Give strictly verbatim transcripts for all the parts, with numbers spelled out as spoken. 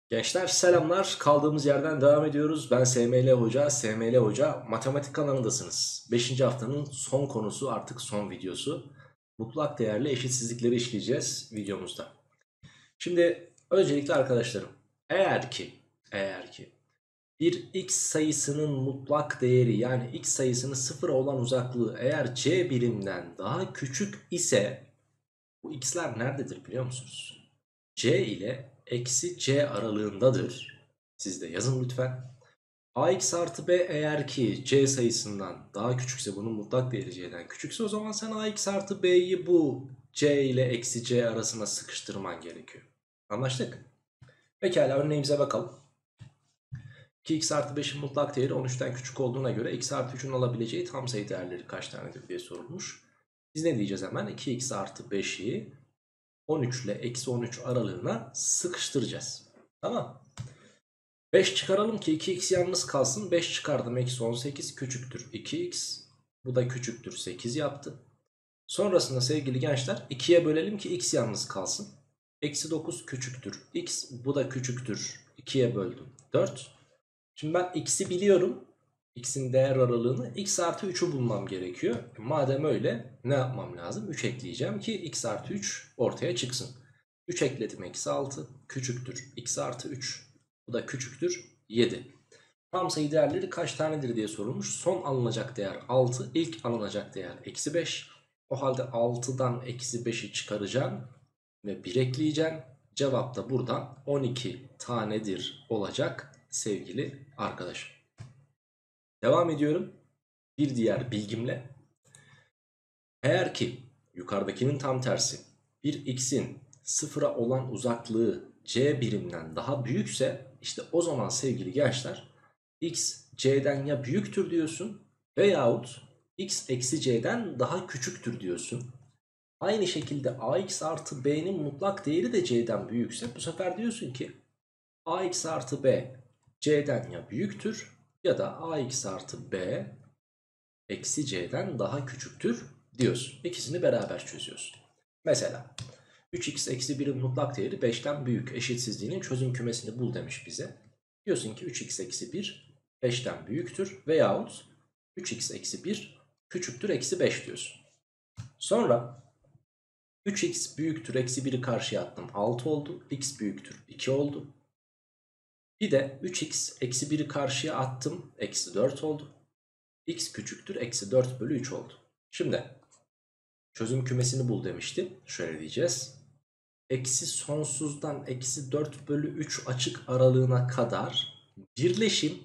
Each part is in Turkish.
Gençler selamlar. Kaldığımız yerden devam ediyoruz. Ben S M L Hoca, S M L Hoca matematik kanalındasınız. beşinci haftanın son konusu, artık son videosu. Mutlak değerli eşitsizlikleri işleyeceğiz videomuzda. Şimdi öncelikle arkadaşlarım, eğer ki eğer ki bir x sayısının mutlak değeri, yani x sayısının sıfıra olan uzaklığı eğer c birimden daha küçük ise, bu x'ler nerededir biliyor musunuz? C ile eksi c aralığındadır. Siz de yazın lütfen. Ax artı b eğer ki c sayısından daha küçükse, bunun mutlak değeri c'den küçükse, o zaman sen ax artı b'yi bu c ile eksi c arasına sıkıştırman gerekiyor. Anlaştık? Pekala, örneğimize bakalım. iki x artı beşin mutlak değeri on üçten küçük olduğuna göre x artı üçün alabileceği tam sayı değerleri kaç tanedir diye sorulmuş. Biz ne diyeceğiz hemen? iki x artı beşi on üç ile eksi on üç aralığına sıkıştıracağız. Tamam. beş çıkaralım ki iki x yalnız kalsın. beş çıkardım, eksi on sekiz küçüktür iki x. Bu da küçüktür sekiz yaptı. Sonrasında sevgili gençler ikiye bölelim ki x yalnız kalsın. Eksi dokuz küçüktür x. Bu da küçüktür. ikiye böldüm dört. Şimdi ben x'i biliyorum. X'in değer aralığını, x artı üçü bulmam gerekiyor. Madem öyle, ne yapmam lazım? üç ekleyeceğim ki x artı üç ortaya çıksın. üç ekledim, eksi altı küçüktür x artı üç. Bu da küçüktür yedi. Tam sayı değerleri kaç tanedir diye sorulmuş. Son alınacak değer altı, ilk alınacak değer eksi beş. O halde altıdan eksi beşi çıkaracağım ve bir ekleyeceğim. Cevap da buradan on iki tanedir olacak sevgili arkadaşım. Devam ediyorum bir diğer bilgimle. Eğer ki yukarıdakinin tam tersi, bir x'in sıfıra olan uzaklığı c birimden daha büyükse, işte o zaman sevgili gençler x c'den ya büyüktür diyorsun veyahut x eksi c'den daha küçüktür diyorsun. Aynı şekilde ax artı b'nin mutlak değeri de c'den büyükse, bu sefer diyorsun ki ax artı b c'den ya büyüktür ya da ax artı b eksi c'den daha küçüktür diyorsun. İkisini beraber çözüyorsun. Mesela üç x eksi birin mutlak değeri beşten büyük eşitsizliğinin çözüm kümesini bul demiş bize. Diyorsun ki üç x eksi bir beşten büyüktür veyahut üç x eksi bir küçüktür eksi beş diyorsun. Sonra üç x büyüktür eksi biri karşıya attım, altı oldu. X büyüktür iki oldu. Bir de üç x eksi biri karşıya attım, eksi dört oldu. X küçüktür eksi dört bölü üç oldu. Şimdi çözüm kümesini bul demişti. Şöyle diyeceğiz. Eksi sonsuzdan eksi dört bölü üç açık aralığına kadar birleşim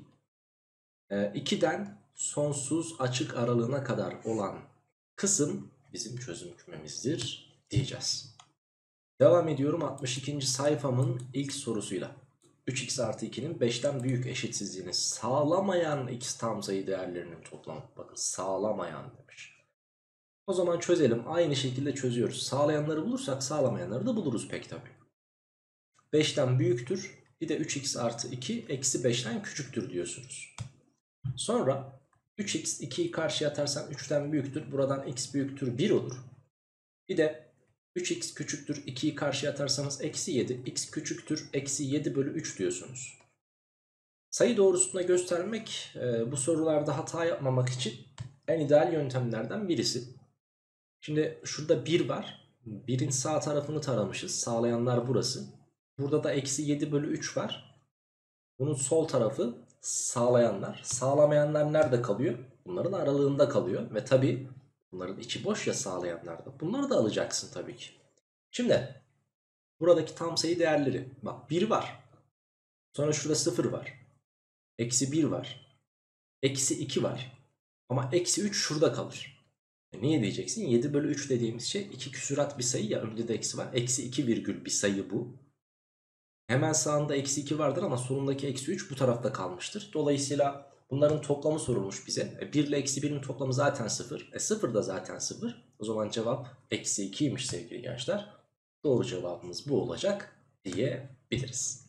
ikiden sonsuz açık aralığına kadar olan kısım bizim çözüm kümemizdir diyeceğiz. Devam ediyorum altmış ikinci sayfamın ilk sorusuyla. üç x artı ikinin beşten büyük eşitsizliğini sağlamayan x tam sayı değerlerinin toplamı. Bakın, sağlamayan demiş. O zaman çözelim. Aynı şekilde çözüyoruz. Sağlayanları bulursak sağlamayanları da buluruz pek tabi. beşten büyüktür. Bir de üç x artı iki eksi beşten küçüktür diyorsunuz. Sonra üç x ikiyi karşıya atarsan üçten büyüktür. Buradan x büyüktür bir olur. Bir de üç x küçüktür ikiyi karşıya atarsanız eksi yedi. X küçüktür eksi yedi bölü üç diyorsunuz. Sayı doğrusunda göstermek e, bu sorularda hata yapmamak için en ideal yöntemlerden birisi. Şimdi şurada bir var. birin sağ tarafını taramışız. Sağlayanlar burası. Burada da eksi yedi bölü üç var. Bunun sol tarafı sağlayanlar. Sağlamayanlar nerede kalıyor? Bunların aralığında kalıyor. Ve tabi bunların içi boş ya, sağlayanlarda. Bunları da alacaksın tabii ki. Şimdi buradaki tam sayı değerleri. Bak, bir var. Sonra şurada sıfır var. Eksi bir var. Eksi iki var. Ama eksi üç şurada kalır. E niye diyeceksin? yedi bölü üç dediğimiz şey iki küsurat bir sayı ya. Önünde de eksi var. Eksi iki virgül bir sayı bu. Hemen sağında eksi iki vardır ama sonundaki eksi üç bu tarafta kalmıştır. Dolayısıyla bunların toplamı sorulmuş bize. E bir ile eksi birin toplamı zaten sıfır. E sıfır da zaten sıfır. O zaman cevap eksi ikiymiş sevgili gençler. Doğru cevabımız bu olacak diyebiliriz.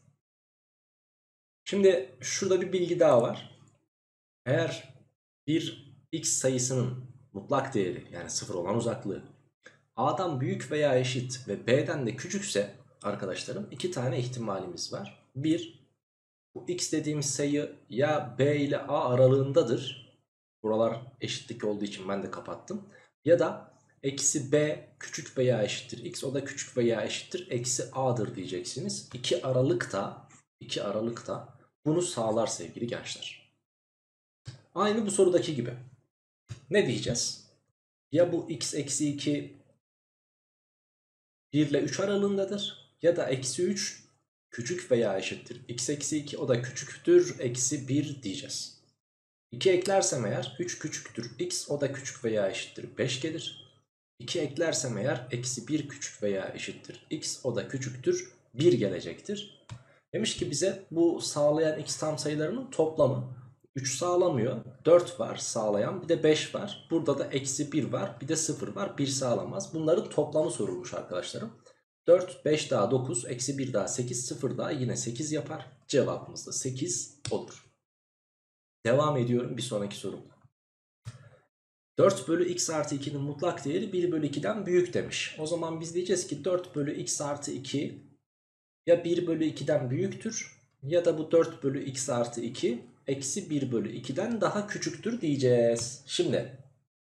Şimdi şurada bir bilgi daha var. Eğer bir x sayısının mutlak değeri, yani sıfır olan uzaklığı, a'dan büyük veya eşit ve b'den de küçükse arkadaşlarım, iki tane ihtimalimiz var. bir, bu x dediğimiz sayı ya b ile a aralığındadır. Buralar eşitlik olduğu için ben de kapattım. Ya da eksi b küçük veya eşittir x, o da küçük veya eşittir eksi a'dır diyeceksiniz. İki aralıkta, iki aralıkta bunu sağlar sevgili gençler. Aynı bu sorudaki gibi. Ne diyeceğiz? Ya bu x eksi iki bir ile üç aralığındadır ya da eksi üç küçük veya eşittir x eksi iki, o da küçüktür eksi bir diyeceğiz. iki eklersem eğer üç küçüktür x, o da küçük veya eşittir beş gelir. iki eklersem eğer eksi bir küçük veya eşittir x, o da küçüktür bir gelecektir. Demiş ki bize bu sağlayan x tam sayılarının toplamı. üç sağlamıyor, dört var sağlayan, bir de beş var. Burada da eksi bir var, bir de sıfır var, bir sağlamaz. Bunların toplamı sorulmuş arkadaşlarım. dört, beş daha dokuz, eksi bir daha sekiz, sıfır daha yine sekiz yapar. Cevabımız da sekiz olur. Devam ediyorum bir sonraki sorumda. dört bölü x artı iki'nin mutlak değeri bir bölü iki'den büyük demiş. O zaman biz diyeceğiz ki dört bölü x artı iki ya bir bölü iki'den büyüktür ya da bu dört bölü x artı iki eksi bir bölü iki'den daha küçüktür diyeceğiz. Şimdi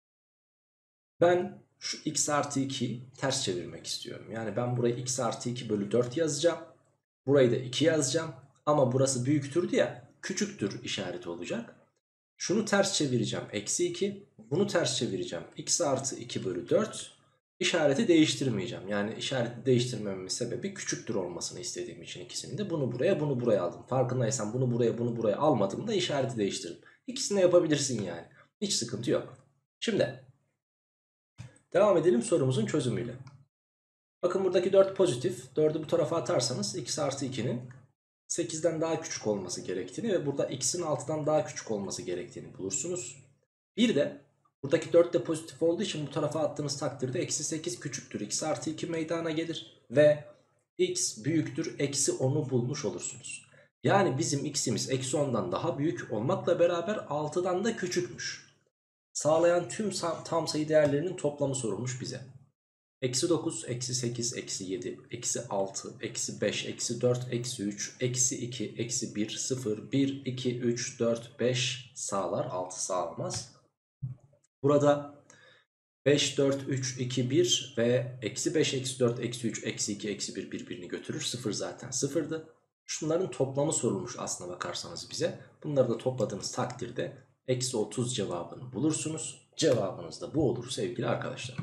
ben şu x artı iki'yi ters çevirmek istiyorum. Yani ben burayı x artı iki bölü dört yazacağım. Burayı da iki yazacağım. Ama burası büyüktür diye küçüktür işareti olacak. Şunu ters çevireceğim. Eksi iki. Bunu ters çevireceğim. X artı iki bölü dört. İşareti değiştirmeyeceğim. Yani işareti değiştirmememin sebebi küçüktür olmasını istediğim için ikisini de. Bunu buraya, bunu buraya aldım. Farkındaysan bunu buraya, bunu buraya almadım da işareti değiştirdim. İkisini de yapabilirsin yani. Hiç sıkıntı yok. Şimdi devam edelim sorumuzun çözümüyle. Bakın buradaki dört pozitif. dördü bu tarafa atarsanız x artı iki'nin sekiz'den daha küçük olması gerektiğini ve burada x'in altı'dan daha küçük olması gerektiğini bulursunuz. Bir de buradaki dört de pozitif olduğu için bu tarafa attığınız takdirde eksi sekiz küçüktür x artı iki meydana gelir ve x büyüktür eksi on'u bulmuş olursunuz. Yani bizim x'imiz eksi on'dan daha büyük olmakla beraber altı'dan da küçükmüş. Sağlayan tüm tam sayı değerlerinin toplamı sorulmuş bize. Eksi dokuz, eksi sekiz, eksi yedi, eksi altı, eksi beş, eksi dört, eksi üç, eksi iki, eksi bir, sıfır, bir, iki, üç, dört, beş sağlar, altı sağlamaz. Burada beş, dört, üç, iki, bir ve eksi beş, eksi dört, eksi üç, eksi iki, eksi bir birbirini götürür. sıfır zaten sıfır'dı. Şunların toplamı sorulmuş aslına bakarsanız bize. Bunları da topladığınız takdirde eksi otuz cevabını bulursunuz. Cevabınız da bu olur sevgili arkadaşlar.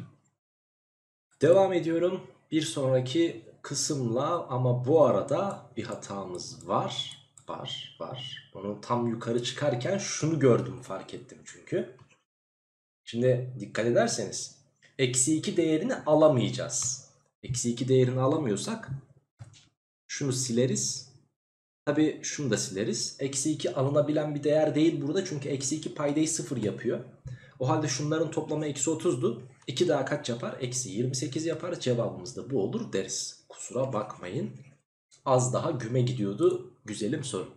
Devam ediyorum bir sonraki kısımla ama bu arada bir hatamız var. Var, var. Onu tam yukarı çıkarken şunu gördüm, fark ettim çünkü. Şimdi dikkat ederseniz eksi iki değerini alamayacağız. Eksi iki değerini alamıyorsak şunu sileriz. Tabi şunu da sileriz. Eksi iki alınabilen bir değer değil burada, çünkü eksi iki paydayı sıfır yapıyor. O halde şunların toplamı eksi otuz'du. iki daha kaç yapar? Eksi yirmi sekiz yapar. Cevabımız da bu olur deriz. Kusura bakmayın. Az daha güme gidiyordu güzelim soru.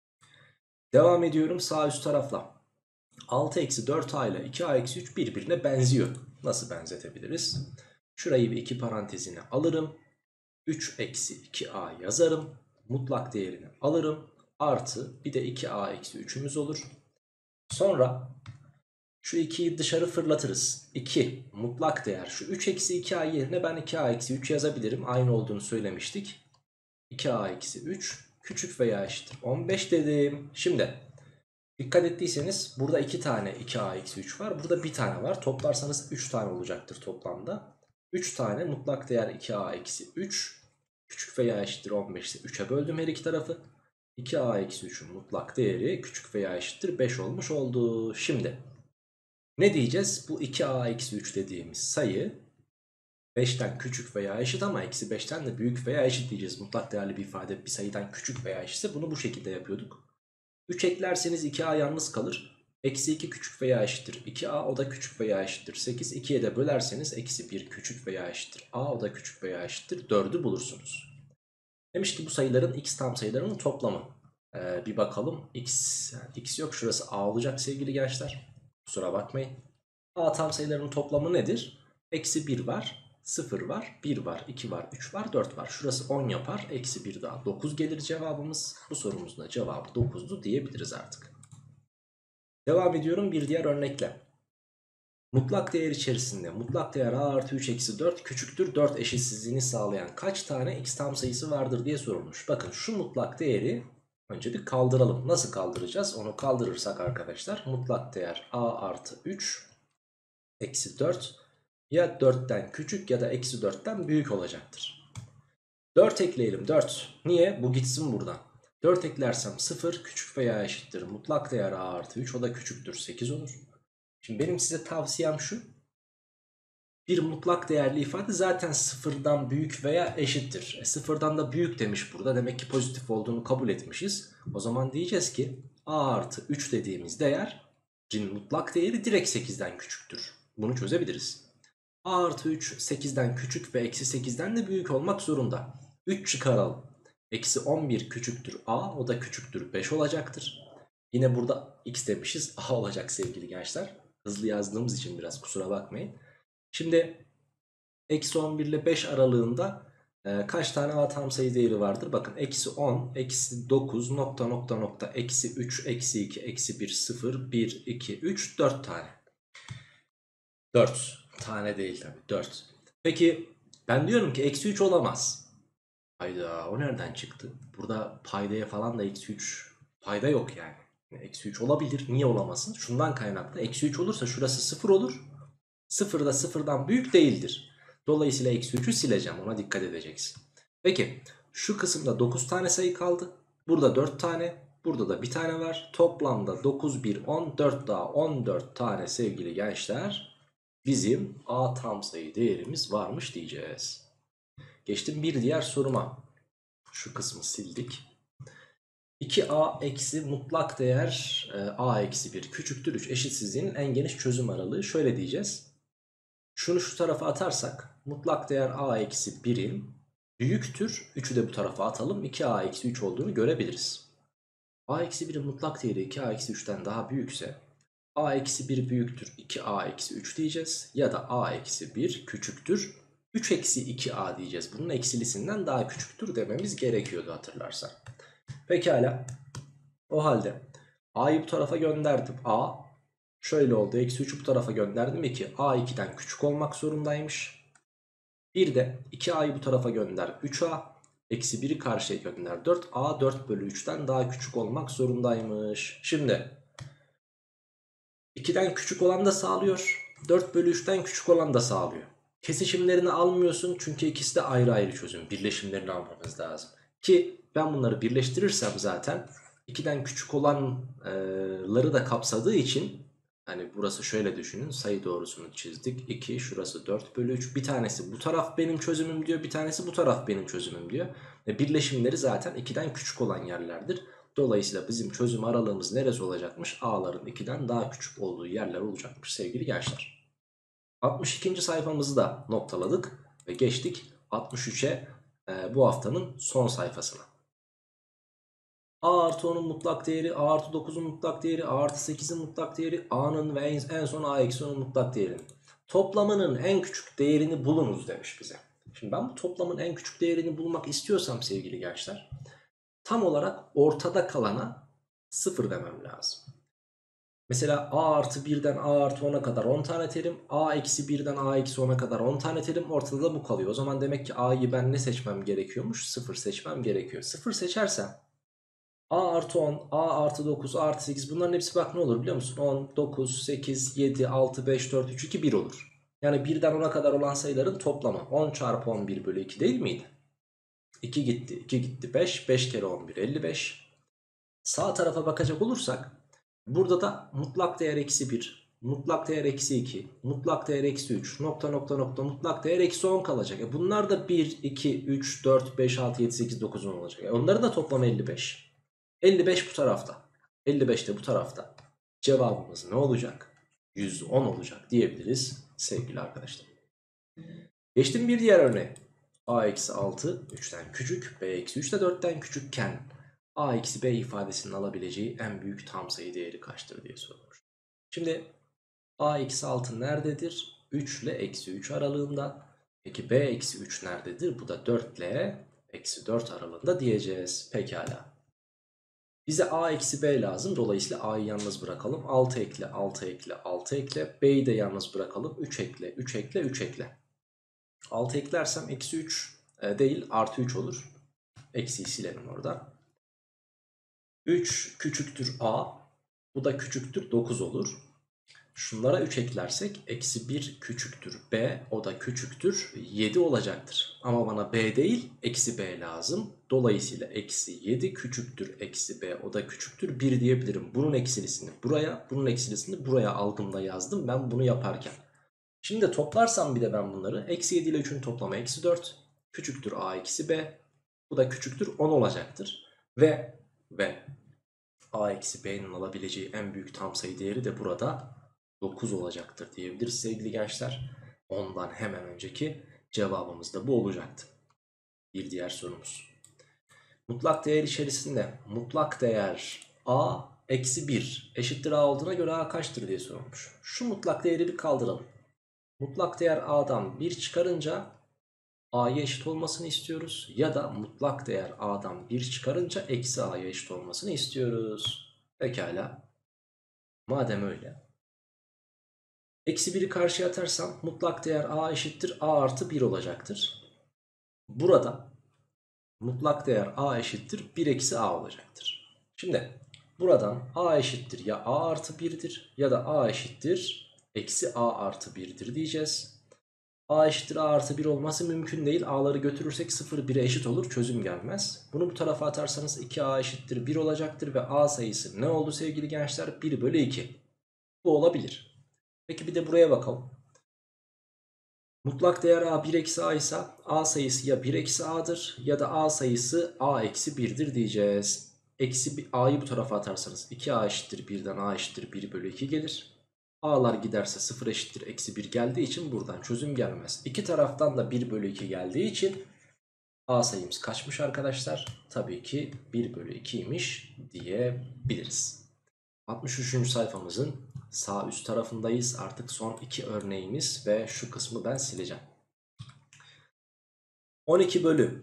Devam ediyorum sağ üst tarafla. altı eksi dört a ile iki a eksi üç birbirine benziyor. Nasıl benzetebiliriz? Şurayı bir iki parantezine alırım. üç eksi iki a yazarım. Mutlak değerini alırım. Artı bir de iki a eksi üç'ümüz olur. Sonra şu ikiyi dışarı fırlatırız. iki mutlak değer. Şu üç eksi iki a yerine ben iki a eksi üç yazabilirim. Aynı olduğunu söylemiştik. iki a eksi üç küçük veya eşittir on beş dedim. Şimdi dikkat ettiyseniz burada iki tane iki a eksi üç var. Burada bir tane var. Toplarsanız üç tane olacaktır toplamda. üç tane mutlak değer iki a eksi üç. Küçük veya eşittir on beş ise üç'e böldüm her iki tarafı. iki a eksi üç'ün mutlak değeri küçük veya eşittir beş olmuş oldu. Şimdi ne diyeceğiz? Bu iki a eksi üç dediğimiz sayı beş'ten küçük veya eşit ama eksi beş'ten de büyük veya eşit diyeceğiz. Mutlak değerli bir ifade bir sayıdan küçük veya eşitse bunu bu şekilde yapıyorduk. üç eklerseniz iki a yalnız kalır. Eksi iki küçük veya eşittir iki a, o da küçük veya eşittir sekiz. ikiye de bölerseniz eksi bir küçük veya eşittir a, o da küçük veya eşittir dörd'ü bulursunuz. Demiş ki bu sayıların x tam sayılarının toplamı. Ee, bir bakalım. X, x yok, şurası a olacak sevgili gençler. Kusura bakmayın. A tam sayılarının toplamı nedir? Eksi bir var. sıfır var, bir var, iki var, üç var, dört var. Şurası on yapar. Eksi bir daha dokuz gelir cevabımız. Bu sorumuzun da cevabı dokuzdu diyebiliriz artık. Devam ediyorum bir diğer örnekle. Mutlak değer içerisinde mutlak değer a artı üç eksi dört küçüktür dört eşitsizliğini sağlayan kaç tane x tam sayısı vardır diye sorulmuş. Bakın şu mutlak değeri önce bir kaldıralım. Nasıl kaldıracağız? Onu kaldırırsak arkadaşlar mutlak değer a artı üç eksi dört ya dörtten küçük ya da eksi dörtten büyük olacaktır. dört ekleyelim, dört. Niye? Bu gitsin buradan. dört eklersem sıfır küçük veya eşittir. Mutlak değer a artı üç, o da küçüktür sekiz olur. Şimdi benim size tavsiyem şu. Bir mutlak değerli ifade zaten sıfırdan büyük veya eşittir. E, sıfırdan da büyük demiş burada. Demek ki pozitif olduğunu kabul etmişiz. O zaman diyeceğiz ki a artı üç dediğimiz değerin mutlak değeri direkt sekizden küçüktür. Bunu çözebiliriz. A artı üç sekizden küçük ve eksi sekizden de büyük olmak zorunda. üç çıkaralım. Eksi on bir küçüktür a, o da küçüktür beş olacaktır. Yine burada x demişiz, a olacak sevgili gençler. Hızlı yazdığımız için biraz kusura bakmayın. Şimdi eksi on bir ile beş aralığında e, kaç tane a tam sayı değeri vardır? Bakın eksi on, eksi dokuz, nokta nokta nokta, eksi üç, eksi iki, eksi bir, sıfır, bir, iki, üç, dört tane. dört tane değil tabi, dört. Peki ben diyorum ki eksi üç olamaz. Hayda, o nereden çıktı? Burada paydaya falan da eksi üç payda yok yani. Eksi üç olabilir, niye olamasın? Şundan kaynaklı, eksi üç olursa şurası sıfır olur. sıfır da sıfırdan büyük değildir. Dolayısıyla eksi üçü sileceğim, ona dikkat edeceksin. Peki şu kısımda dokuz tane sayı kaldı. Burada dört tane, burada da bir tane var. Toplamda dokuz, bir, on, dört daha on dört tane sevgili gençler. Bizim a tam sayı değerimiz varmış diyeceğiz. Geçtim bir diğer soruma. Şu kısmı sildik. iki a eksi mutlak değer e, a eksi bir küçüktür üç eşitsizliğinin en geniş çözüm aralığı. Şöyle diyeceğiz. Şunu şu tarafa atarsak mutlak değer a eksi birin büyüktür. üçü de bu tarafa atalım. iki a eksi üç olduğunu görebiliriz. a eksi birin mutlak değeri iki a eksi üçten daha büyükse a eksi bir büyüktür iki a eksi üç diyeceğiz. Ya da a eksi bir küçüktür üç eksi iki a diyeceğiz. Bunun eksilisinden daha küçüktür dememiz gerekiyordu hatırlarsan. Pekala. O halde a'yı bu tarafa gönderdim. A şöyle oldu. Eksi üçü bu tarafa gönderdim. iki. a ikiden küçük olmak zorundaymış. Bir de iki a'yı bu tarafa gönder. üç a. Eksi biri karşıya gönder. dört a dört bölü üçten daha küçük olmak zorundaymış. Şimdi ikiden küçük olan da sağlıyor. dört bölü üçten küçük olan da sağlıyor. Kesişimlerini almıyorsun çünkü ikisi de ayrı ayrı çözüm. Birleşimlerini almamız lazım. Ki ben bunları birleştirirsem zaten ikiden küçük olanları da kapsadığı için, hani burası şöyle düşünün, sayı doğrusunu çizdik. iki, şurası dört bölü üç. Bir tanesi bu taraf benim çözümüm diyor, bir tanesi bu taraf benim çözümüm diyor. Ve birleşimleri zaten ikiden küçük olan yerlerdir. Dolayısıyla bizim çözüm aralığımız neresi olacakmış? A'ların ikiden daha küçük olduğu yerler olacakmış sevgili gençler. altmış ikinci sayfamızı da noktaladık ve geçtik altmış üçe, e, bu haftanın son sayfasına. A artı onun mutlak değeri, A artı dokuzun mutlak değeri, A artı sekizin mutlak değeri, A'nın ve en, en son A eksi onun mutlak değerinin toplamının en küçük değerini bulunuz demiş bize. Şimdi ben bu toplamın en küçük değerini bulmak istiyorsam sevgili gençler, tam olarak ortada kalana sıfır demem lazım. Mesela a artı birden a artı ona kadar on tane terim, a eksi birden a eksi ona kadar on tane terim, ortada da bu kalıyor. O zaman demek ki a'yı ben ne seçmem gerekiyormuş? sıfır seçmem gerekiyor. sıfır seçersem a artı on, a artı dokuz, a artı sekiz, bunların hepsi bak ne olur biliyor musun? on, dokuz, sekiz, yedi, altı, beş, dört, üç, iki, bir olur. Yani birden ona kadar olan sayıların toplamı on çarpı on bir bölü iki değil miydi? iki gitti, iki gitti, beş, beş kere on bir, elli beş. Sağ tarafa bakacak olursak burada da mutlak değer eksi bir, mutlak değer eksi iki, mutlak değer eksi üç, nokta nokta nokta, mutlak değer eksi on kalacak. E bunlar da bir, iki, üç, dört, beş, altı, yedi, sekiz, dokuz, on olacak. E onların da toplamı elli beş. elli beş bu tarafta, elli beş de bu tarafta. Cevabımız ne olacak? yüz on olacak diyebiliriz sevgili arkadaşlar. Geçtim bir diğer örneğe. A eksi altı üçten küçük, B eksi üç de dörtten küçükken A eksi B ifadesinin alabileceği en büyük tam sayı değeri kaçtır diye sorulmuş. Şimdi A eksi altı nerededir? üç ile eksi üç aralığında. Peki b eksi üç nerededir? Bu da dört ile eksi dört aralığında diyeceğiz. Pekala. Bize a eksi b lazım. Dolayısıyla a'yı yalnız bırakalım. altı ekle, altı ekle, altı ekle. B'yi de yalnız bırakalım. üç ekle, üç ekle, üç ekle. altı eklersem eksi üç e, değil artı üç olur. Eksiyi silelim orada. üç küçüktür a. Bu da küçüktür dokuz olur. Şunlara üç eklersek eksi bir küçüktür b. O da küçüktür yedi olacaktır. Ama bana b değil eksi b lazım. Dolayısıyla eksi yedi küçüktür eksi b. O da küçüktür bir diyebilirim. Bunun eksilisini buraya, bunun eksilisini buraya algımda yazdım ben bunu yaparken. Şimdi toplarsam bir de ben bunları. Eksi yedi ile üçün toplamı eksi dört. Küçüktür a eksi b. Bu da küçüktür on olacaktır. Ve ve a eksi b'nin alabileceği en büyük tam sayı değeri de burada dokuz olacaktır diyebiliriz sevgili gençler. Ondan hemen önceki cevabımız da bu olacaktı. Bir diğer sorumuz. Mutlak değer içerisinde mutlak değer a eksi bir eşittir a olduğuna göre a kaçtır diye sorulmuş. Şu mutlak değeri bir kaldıralım. Mutlak değer a'dan bir çıkarınca a'ya eşit olmasını istiyoruz. Ya da mutlak değer a'dan bir çıkarınca eksi a'ya eşit olmasını istiyoruz. Pekala. Madem öyle. Eksi biri karşıya atarsam mutlak değer a eşittir a artı bir olacaktır. Burada mutlak değer a eşittir bir eksi a olacaktır. Şimdi buradan a eşittir ya a artı birdir ya da a eşittir eksi a artı birdir diyeceğiz. A eşittir a artı bir olması mümkün değil. A'ları götürürsek sıfır bire eşit olur. Çözüm gelmez. Bunu bu tarafa atarsanız iki a eşittir bir olacaktır. Ve a sayısı ne oldu sevgili gençler? bir bölü iki. Bu olabilir. Peki bir de buraya bakalım. Mutlak değer a bir eksi a ise a sayısı ya bir eksi a'dır ya da a sayısı a eksi birdir diyeceğiz. Eksi a'yı bu tarafa atarsanız iki a eşittir birden a eşittir bir bölü iki gelir. A'lar giderse sıfır eşittir eksi bir geldiği için buradan çözüm gelmez. İki taraftan da bir bölü iki geldiği için A sayımız kaçmış arkadaşlar? Tabii ki bir bölü ikiymiş diyebiliriz. altmış üçüncü sayfamızın sağ üst tarafındayız. Artık son iki örneğimiz ve şu kısmı ben sileceğim. on iki bölü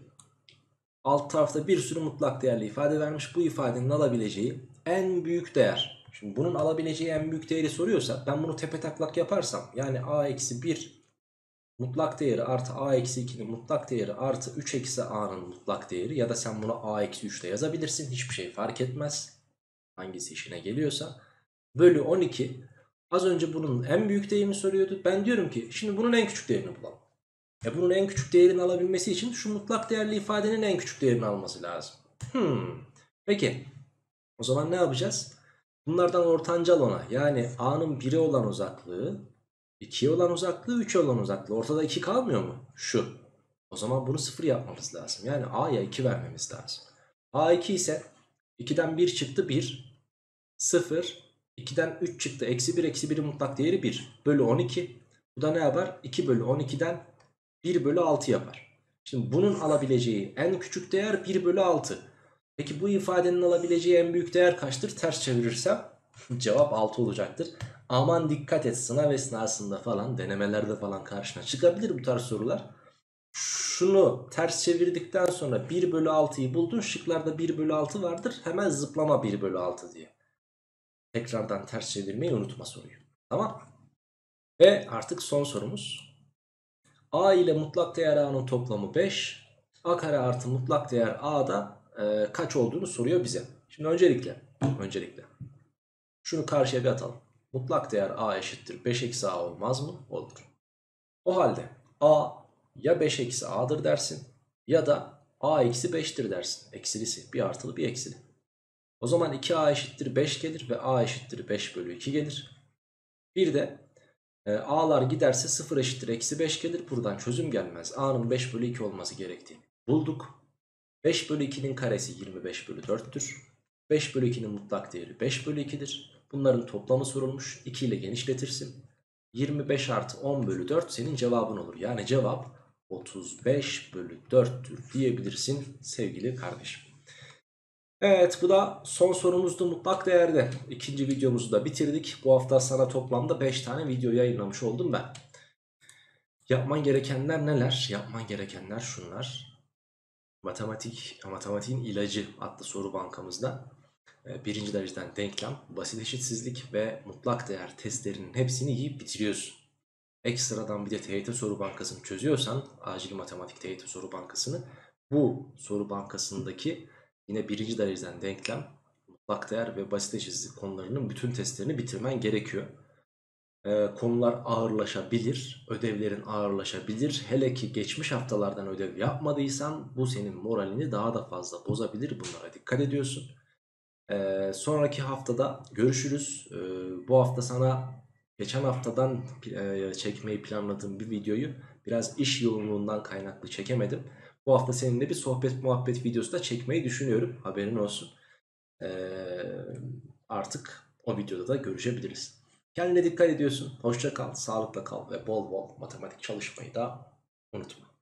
alt tarafta bir sürü mutlak değerli ifade vermiş. Bu ifadenin alabileceği en büyük değer. Şimdi bunun alabileceği en büyük değeri soruyorsa ben bunu tepetaklak yaparsam yani a eksi bir mutlak değeri artı a eksi ikinin mutlak değeri artı üç eksi a'nın mutlak değeri ya da sen bunu a eksi üç de yazabilirsin. Hiçbir şey fark etmez. Hangisi işine geliyorsa. Bölü on iki. Az önce bunun en büyük değerini soruyordu. Ben diyorum ki şimdi bunun en küçük değerini bulalım. E bunun en küçük değerini alabilmesi için şu mutlak değerli ifadenin en küçük değerini alması lazım. Hmm. Peki. O zaman ne yapacağız? Bunlardan ortancal ona yani a'nın bire olan uzaklığı, ikiye olan uzaklığı, üçe olan uzaklığı. Ortada iki kalmıyor mu? Şu. O zaman bunu sıfır yapmamız lazım. Yani a'ya iki vermemiz lazım. a iki ise ikiden bir çıktı bir. sıfır. ikiden üç çıktı. Eksi bir. Eksi birin mutlak değeri bir. Bölü on iki. Bu da ne yapar? iki bölü on ikiden bir bölü altı yapar. Şimdi bunun alabileceği en küçük değer bir bölü altı. Peki bu ifadenin alabileceği en büyük değer kaçtır? Ters çevirirsem cevap altı olacaktır. Aman dikkat et, sınav esnasında falan, denemelerde falan karşına çıkabilir bu tarz sorular. Şunu ters çevirdikten sonra bir bölü altıyı buldun. Şıklarda bir bölü altı vardır. Hemen zıplama bir bölü altı diye. Tekrardan ters çevirmeyi unutma soruyu. Tamam. Ve artık son sorumuz. A ile mutlak değer a'nın toplamı beş. A kare artı mutlak değer a'da e, kaç olduğunu soruyor bize. Şimdi öncelikle öncelikle şunu karşıya bir atalım. Mutlak değer a eşittir beş eksi a olmaz mı? Olur. O halde a ya beş eksi a'dır dersin ya da a eksi beştir dersin. Eksilisi, bir artılı bir eksili. O zaman iki a eşittir beş gelir ve a eşittir beş bölü iki gelir. Bir de e, a'lar giderse sıfır eşittir eksi beş gelir. Buradan çözüm gelmez. A'nın beş bölü iki olması gerektiğini bulduk. beş bölü ikinin karesi yirmi beş bölü dörttür. beş bölü ikinin mutlak değeri beş bölü ikidir. Bunların toplamı sorulmuş. iki ile genişletirsin. yirmi beş artı on bölü dört senin cevabın olur. Yani cevap otuz beş bölü dörttür diyebilirsin sevgili kardeşim. Evet, bu da son sorumuzdu mutlak değerde. İkinci videomuzu da bitirdik. Bu hafta sana toplamda beş tane video yayınlamış oldum ben. Yapman gerekenler neler? Yapman gerekenler şunlar. Matematik, Matematiğin İlacı adlı soru bankamızda e, birinci dereceden denklem, basit eşitsizlik ve mutlak değer testlerinin hepsini yiyip bitiriyorsun. Ekstradan bir de T Y T soru bankasını çözüyorsan, acil matematik T Y T soru bankasını, bu soru bankasındaki yine birinci dereceden denklem, mutlak değer ve basit eşitsizlik konularının bütün testlerini bitirmen gerekiyor. Ee, konular ağırlaşabilir, ödevlerin ağırlaşabilir. Hele ki geçmiş haftalardan ödev yapmadıysan bu senin moralini daha da fazla bozabilir. Bunlara dikkat ediyorsun. Ee, sonraki haftada görüşürüz. Ee, bu hafta sana geçen haftadan e, çekmeyi planladığım bir videoyu biraz iş yoğunluğundan kaynaklı çekemedim. Bu hafta seninle bir sohbet muhabbet videosu da çekmeyi düşünüyorum. Haberin olsun. Ee, Artık o videoda da görüşebiliriz. Kendine dikkat ediyorsun. Hoşça kal, sağlıkla kal ve bol bol matematik çalışmayı da unutma.